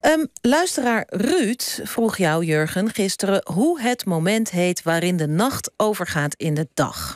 Luisteraar Ruud vroeg jou, Jurgen, gisteren hoe het moment heet waarin de nacht overgaat in de dag.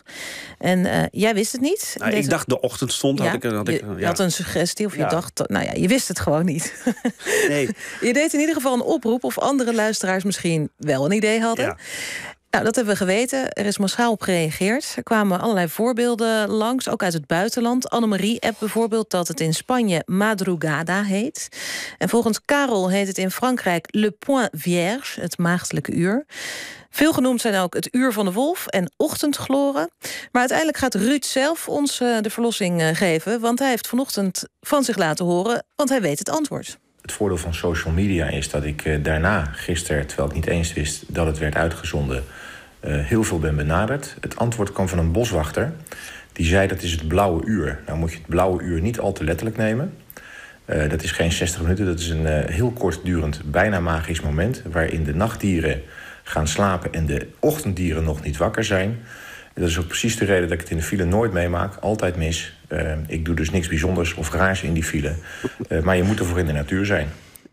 En jij wist het niet. Nou, ik dacht de ochtendstond. Ja, je had een suggestie of je dacht... Nou ja, je wist het gewoon niet. Nee. Je deed in ieder geval een oproep of andere luisteraars misschien wel een idee hadden. Ja. Nou, dat hebben we geweten. Er is massaal op gereageerd. Er kwamen allerlei voorbeelden langs, ook uit het buitenland. Annemarie appt bijvoorbeeld dat het in Spanje madrugada heet. En volgens Karel heet het in Frankrijk le point vierge, het maagdelijke uur. Veel genoemd zijn ook het uur van de wolf en ochtendgloren. Maar uiteindelijk gaat Ruud zelf ons de verlossing geven, want hij heeft vanochtend van zich laten horen, want hij weet het antwoord. Het voordeel van social media is dat ik daarna, gisteren, terwijl ik niet eens wist dat het werd uitgezonden, heel veel ben benaderd. Het antwoord kwam van een boswachter. Die zei dat is het blauwe uur. Nou moet je het blauwe uur niet al te letterlijk nemen. Dat is geen 60 minuten, dat is een heel kortdurend, bijna magisch moment, waarin de nachtdieren gaan slapen en de ochtenddieren nog niet wakker zijn. En dat is ook precies de reden dat ik het in de file nooit meemaak, altijd mis. Ik doe dus niks bijzonders of raars in die file. Maar je moet ervoor in de natuur zijn.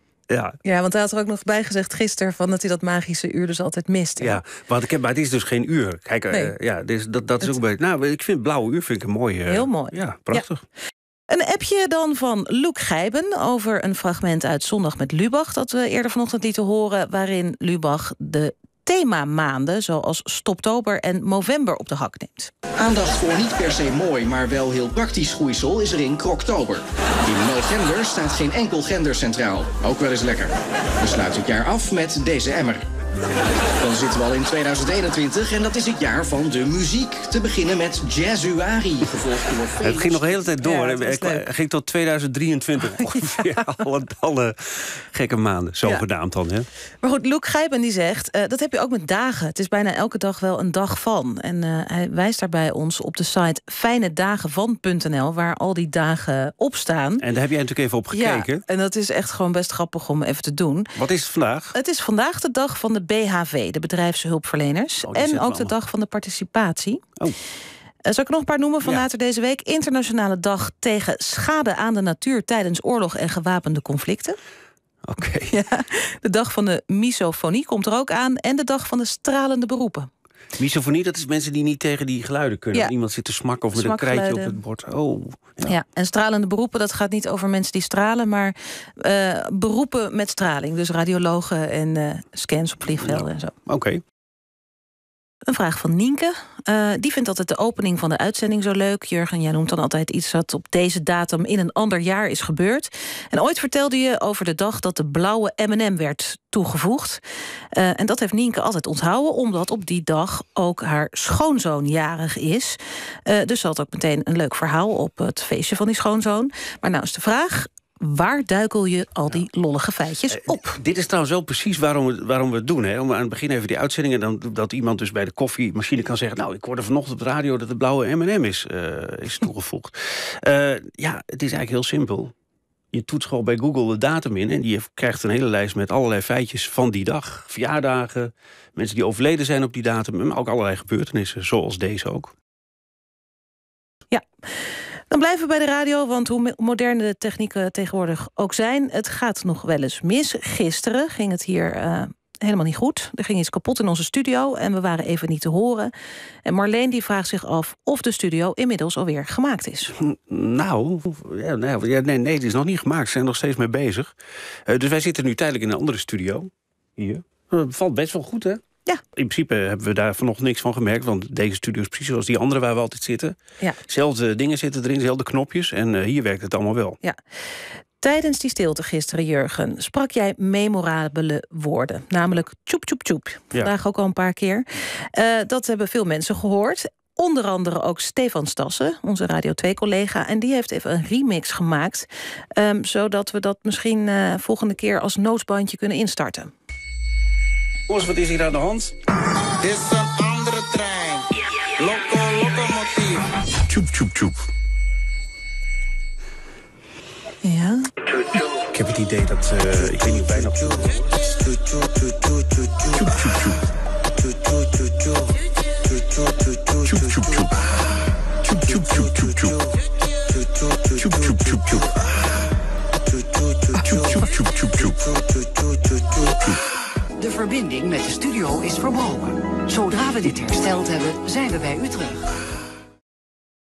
Ja, want hij had er ook nog bij gezegd gisteren van dat hij dat magische uur dus altijd mist. Ja, maar het is dus geen uur. Kijk, nee. Dat is ook bij. Nou, ik vind blauwe uur vind ik een mooie. Heel mooi. Ja, prachtig. Ja. Een appje dan van Luc Gijben over een fragment uit Zondag met Lubach dat we eerder vanochtend lieten horen, waarin Lubach de themamaanden zoals Stoptober en Movember op de hak neemt. Aandacht voor niet per se mooi, maar wel heel praktisch groeisel is er in Kroktober. In No Gender staat geen enkel gender centraal. Ook wel eens lekker. We sluiten het jaar af met deze emmer. Dan zitten we al in 2021 en dat is het jaar van de muziek. Te beginnen met Jazzuari, gevolgd door veel... Het ging nog de hele tijd door. Ja, het ging tot 2023 ongeveer. Alle gekke maanden, zogenaamd dan. Hè? Maar goed, Luc Gijben die zegt, dat heb je ook met dagen. Het is bijna elke dag wel een dag van. En hij wijst daarbij ons op de site fijnedagenvan.nl... waar al die dagen op staan. En daar heb jij natuurlijk even op gekeken. Ja, en dat is echt gewoon best grappig om even te doen. Wat is het vandaag? Het is vandaag de dag van de BHV, de bedrijfshulpverleners. En ook de dag van de participatie. Zal ik nog een paar noemen van later deze week? Internationale dag tegen schade aan de natuur tijdens oorlog en gewapende conflicten. Oké. Ja, de dag van de misofonie komt er ook aan. En de dag van de stralende beroepen. Misofonie, dat is mensen die niet tegen die geluiden kunnen. Ja. Iemand zit te smakken of met een krijtje op het bord. Ja, en stralende beroepen, dat gaat niet over mensen die stralen, maar beroepen met straling. Dus radiologen en scans op vliegvelden en zo. Oké. Een vraag van Nienke. Die vindt altijd de opening van de uitzending zo leuk. Jurgen, jij noemt dan altijd iets wat op deze datum in een ander jaar is gebeurd. En ooit vertelde je over de dag dat de blauwe M&M werd toegevoegd. En dat heeft Nienke altijd onthouden, omdat op die dag ook haar schoonzoon jarig is. Dus ze had ook meteen een leuk verhaal op het feestje van die schoonzoon. Maar nou is de vraag, waar duikel je al die lollige feitjes op? Dit is trouwens wel precies waarom we het doen. Hè? Om aan het begin even die uitzendingen, dan dat iemand dus bij de koffiemachine kan zeggen, nou, ik hoorde vanochtend op de radio dat de blauwe M&M is toegevoegd. Het is eigenlijk heel simpel. Je toetst gewoon bij Google de datum in en je krijgt een hele lijst met allerlei feitjes van die dag. Verjaardagen, mensen die overleden zijn op die datum, maar ook allerlei gebeurtenissen, zoals deze ook. Ja. Dan blijven we bij de radio, want hoe modern de technieken tegenwoordig ook zijn, het gaat nog wel eens mis. Gisteren ging het hier helemaal niet goed. Er ging iets kapot in onze studio en we waren even niet te horen. En Marleen die vraagt zich af of de studio inmiddels alweer gemaakt is. Nee, het is nog niet gemaakt. Ze zijn nog steeds mee bezig. Dus wij zitten nu tijdelijk in een andere studio. Hier. Valt best wel goed, hè? Ja. In principe hebben we daar vanochtend niks van gemerkt, want deze studio is precies zoals die andere waar we altijd zitten. Ja. Zelfde dingen zitten erin, dezelfde knopjes en hier werkt het allemaal wel. Ja. Tijdens die stilte gisteren, Jurgen, sprak jij memorabele woorden. Namelijk tjoep, tjoep, tjoep. Vandaag ook al een paar keer. Dat hebben veel mensen gehoord. Onder andere ook Stefan Stassen, onze Radio 2-collega. En die heeft even een remix gemaakt. Zodat we dat misschien volgende keer als noodsbandje kunnen instarten. Jongens, wat is hier aan de hand? Dit is een andere trein. Locomotief. Tjoep, tjoep, tjoep. Ja. Ik heb het idee dat ik weet niet of wij nog... Tjoep, tjoep, tjoep. Tjoep, tjoep, tjoep. Tjoep, tjoep, tjoep. Tjoep, tjoep, tjoep, tjoep, tjoep. Tjoep, tjoep, tjoep, tjoep. Tjoep, tjoep. De verbinding met de studio is verbroken. Zodra we dit hersteld hebben, zijn we bij u terug.